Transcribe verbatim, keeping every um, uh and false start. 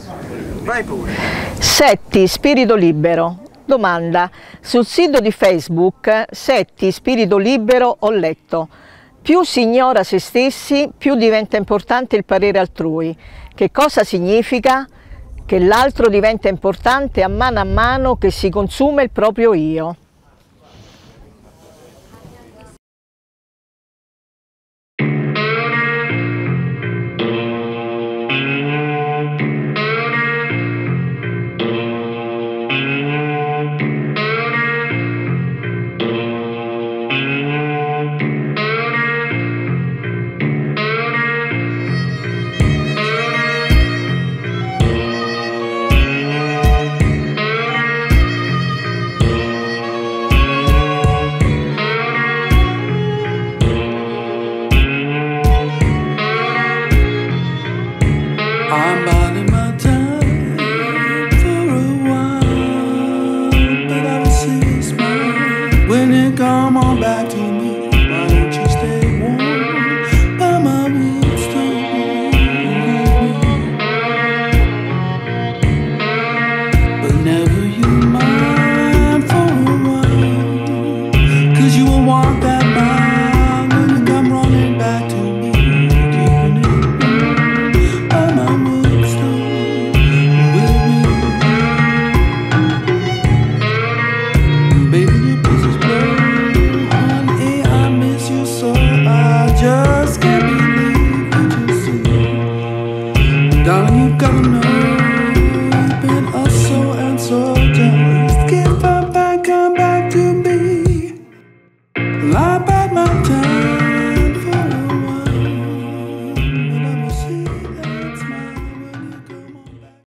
Vai pure. Setti, spirito libero. Domanda. Sul sito di Facebook Setti, spirito libero ho letto: più si ignora se stessi, più diventa importante il parere altrui. Che cosa significa? Che l'altro diventa importante a mano a mano che si consuma il proprio io. I'm biding my time for a while, but I will see a smile when you come on back to me. Why don't you stay warm by my woodstone? But never you mind for a while, 'cause you will want that mind when you come running back to me. Keeping it warm by my woodstone with me. Baby, your kisses blow, honey, I miss you so. I just can't believe what you see. Darling, you gotta know